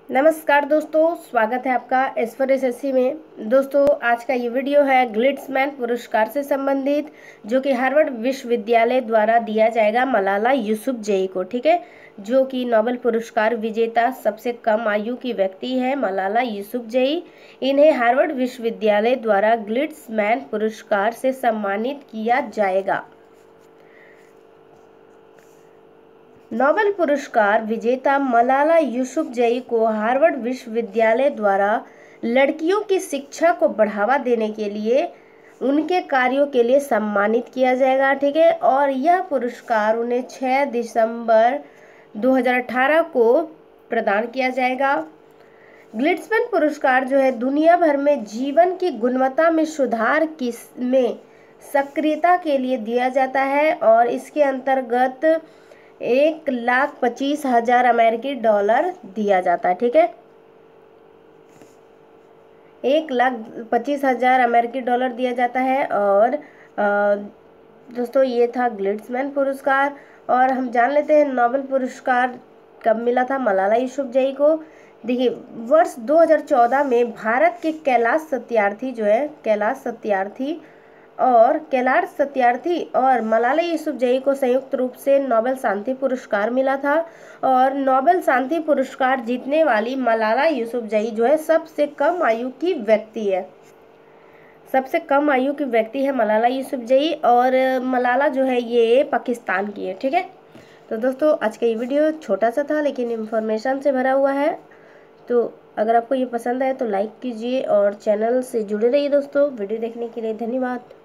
नमस्कार दोस्तों, स्वागत है आपका एस4 एसएससी में। दोस्तों, आज का ये वीडियो है ग्लिट्जमैन पुरस्कार से संबंधित, जो कि हार्वर्ड विश्वविद्यालय द्वारा दिया जाएगा मलाला यूसुफजई को। ठीक है, जो कि नोबेल पुरस्कार विजेता सबसे कम आयु की व्यक्ति है मलाला यूसुफजई। इन्हें हार्वर्ड विश्वविद्यालय द्वारा ग्लिट्जमैन पुरस्कार से सम्मानित किया जाएगा। नोबेल पुरस्कार विजेता मलाला यूसुफजई को हार्वर्ड विश्वविद्यालय द्वारा लड़कियों की शिक्षा को बढ़ावा देने के लिए उनके कार्यों के लिए सम्मानित किया जाएगा। ठीक है, और यह पुरस्कार उन्हें 6 दिसंबर 2018 को प्रदान किया जाएगा। ग्लिट्जमैन पुरस्कार जो है दुनिया भर में जीवन की गुणवत्ता में सुधार में सक्रियता के लिए दिया जाता है और इसके अंतर्गत 1,25,000 अमेरिकी डॉलर दिया जाता है। ठीक है, 1,25,000 अमेरिकी डॉलर दिया जाता है। और दोस्तों, ये था ग्लिट्जमैन पुरस्कार। और हम जान लेते हैं नोबेल पुरस्कार कब मिला था मलाला यूसुफजई को। देखिए, वर्ष 2014 में भारत के कैलाश सत्यार्थी और मलाला यूसुफजई को संयुक्त रूप से नोबेल शांति पुरस्कार मिला था। और नोबेल शांति पुरस्कार जीतने वाली मलाला यूसुफजई जो है सबसे कम आयु की व्यक्ति है। सबसे कम आयु की व्यक्ति है मलाला यूसुफजई। और मलाला जो है ये पाकिस्तान की है। ठीक है, तो दोस्तों, आज का ये वीडियो छोटा सा था लेकिन इन्फॉर्मेशन से भरा हुआ है। तो अगर आपको ये पसंद आए तो लाइक कीजिए और चैनल से जुड़े रहिए। दोस्तों, वीडियो देखने के लिए धन्यवाद।